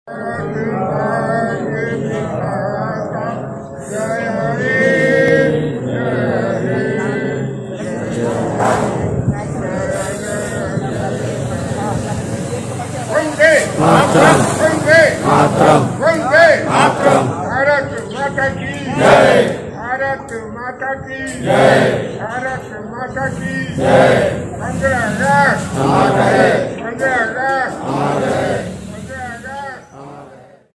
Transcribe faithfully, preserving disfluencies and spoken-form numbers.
मातरम मातरम मातरम। भारत माता की जय। भारत माता की जय। भारत माता की जय। पंद्रह अगस्त अमर है। पंद्रह अगस्त अमर है।